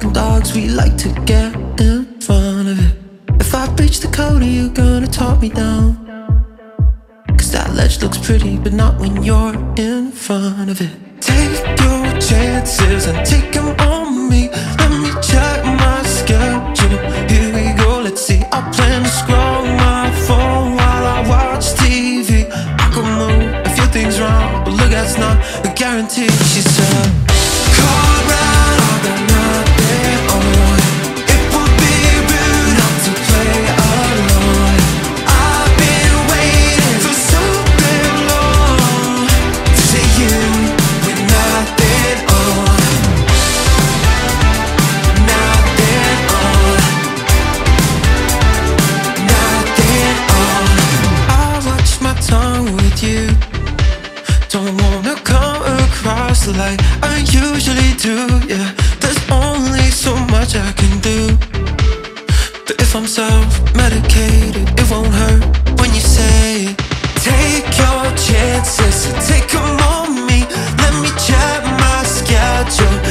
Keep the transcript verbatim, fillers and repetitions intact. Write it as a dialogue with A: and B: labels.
A: barking dogs, we like to get in front of it. If I breach the code, are you gonna talk me down? Cause that ledge looks pretty, but not when you're in front of it. Take your chances and take them on me. Let me check my schedule. Here we go, let's see. I plan to scroll my phone while I watch T V. I could move a few things wrong, but look, that's not a guarantee. She said, call round, I got nothing on. It would be rude not to play along. I've been waiting for so damn long to see you with nothing on. Nothing on. Nothing on. I watch my tongue with you. Don't wanna come across like I usually do, yeah. There's only so much I can do. But if I'm self-medicated, it won't hurt when you say it. Take your chances, take them on me. Let me check my schedule.